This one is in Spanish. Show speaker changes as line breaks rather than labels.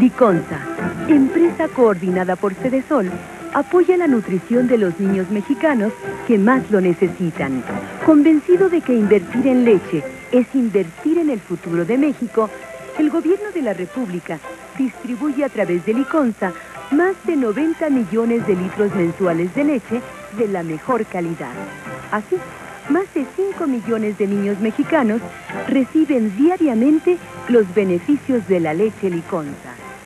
Liconza, empresa coordinada por Sedesol, apoya la nutrición de los niños mexicanos que más lo necesitan. Convencido de que invertir en leche es invertir en el futuro de México, el gobierno de la República distribuye a través de Liconza más de 90 millones de litros mensuales de leche de la mejor calidad. Así, más de 5 millones de niños mexicanos reciben diariamente los beneficios de la leche Liconza.